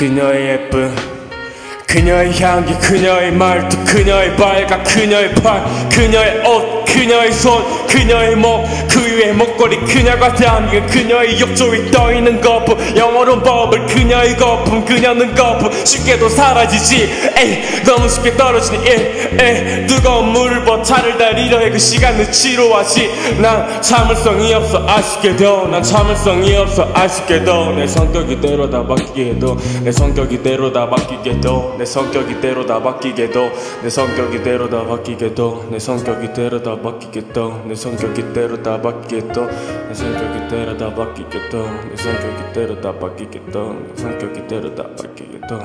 그녀의 예쁨, 그녀의 향기, 그녀의 말투, 그녀의 발각, 그녀의 팔, 그녀의 옷, 그녀의 손, 그녀의 목, 그 위에 목걸이, 그녀가 담긴 그녀의 욕조에 떠있는 거품, 영어로 버블, 그녀의 거품, 그녀는 거품, 쉽게도 사라지지. 에이, 너무 쉽게 떨어지니 에이, 뜨거운 물을 버 차를 달리려 해. 그 시간을 지루하지. 난 참을성이 없어 아쉽게도, 난 참을성이 없어 아쉽게도. 내 성격이 대로 다 바뀌게도, 내 성격이 대로 다 바뀌게도, 내 성격이 대로 다 바뀌게도, 내 성격이 대로 다 바뀌게도, 내 성격이 대로 다 바뀌겠도, 내 성격이 대로 다 바뀌겠도, 내 성격이 대로 다 바뀌겠도, 내 성격이 대로 다 바뀌겠도, 내 성격이 대로 다 바뀌겠도.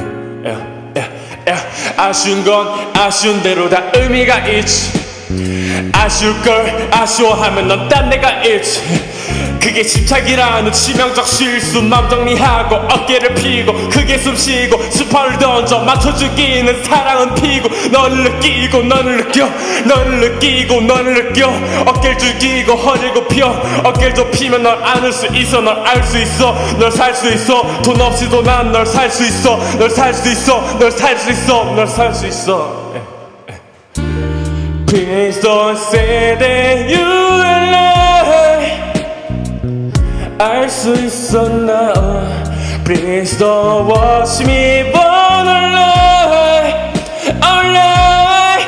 아쉬운 건 아쉬운 대로 다 의미가 있지. 아쉬울 걸 아쉬워하면 넌 딴 데가 있지. 그게 집착이라는 치명적 실수. 맘 정리하고 어깨를 펴고 크게 숨쉬고 스파를 던져 맞춰 죽이는 사랑은 피고, 너를 느끼고 너를 느껴, 너를 느끼고 너를 느껴. 어깨를 죽이고 허리를 굽혀, 어깨를 좁히면 널 안을 수 있어, 널 알 수 있어, 널 살 수 있어. 돈 없이도 난 널 살 수 있어, 널 살 수 있어, 널 살 수 있어, 널 살 수 있어. Please don't say that you and I 알 수 있어 나. Please don't watch me burn alive, alive.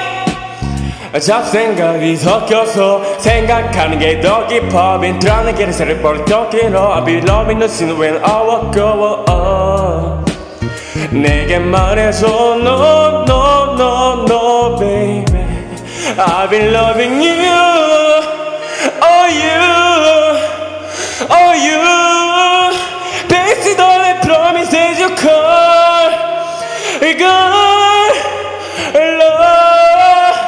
잡생각이 섞여서 생각하는 게 더 깊어. 빈들어는 길에 새를 버릴 더 길어. I'll be loving the scene when I walk over. 내게 말해줘 no, no, no, no, baby. I've been loving you, oh you, oh you. Baby, don't promise that you call, girl, love.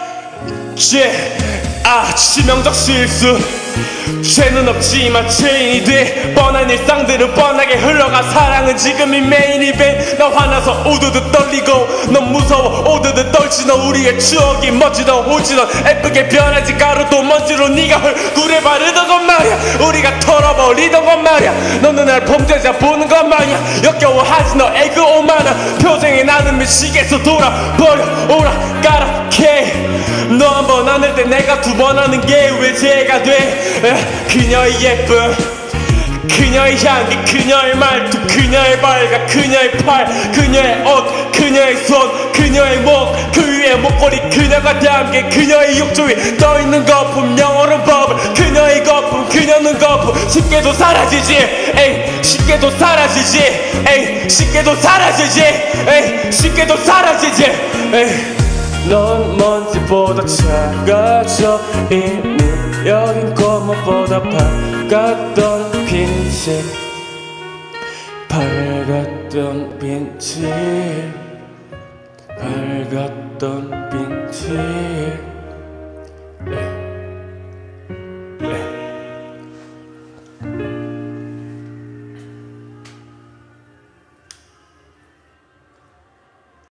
치명적 실수. 죄는 없지만 죄인이 돼. 뻔한 일상들은 뻔하게 흘러가. 사랑은 지금이 메인 이벤트. 나 화나서 우두두 떨리고, 넌 무서워 우두두 떨지. 너 우리의 추억이 멋지던 호지던 예쁘게 변하지. 가루도 먼지로 네가 헐꿀에 바르던 것 말이야. 우리가 털어버리던 것 말이야. 너는 날 범죄자 보는 것 마냥 역겨워하지. 너의 그 오만한 표정에 나는 미치겠어. 돌아버려 오락가락해. 너 한 번 안을 때 내가 두 번 하는 게 왜 죄가 돼. 그녀의 예쁨, 그녀의 향기, 그녀의 말투, 그녀의 발각, 그녀의 팔, 그녀의 옷, 그녀의 손, 그녀의 목, 그 위에 목걸이, 그녀가 담긴 그녀의 욕조에 떠있는 거품, 영어로 버블, 그녀의 거품, 그녀는 거품. 쉽게도 사라지지, 에이, 쉽게도 사라지지, 에이, 쉽게도 사라지지, 에이, 쉽게도 사라지지, 에이. 넌 먼지보다 작아져 이미. 여긴 거뭇보다 밝았던 빈집, 밝았던 빈집, 밝았던 빈집.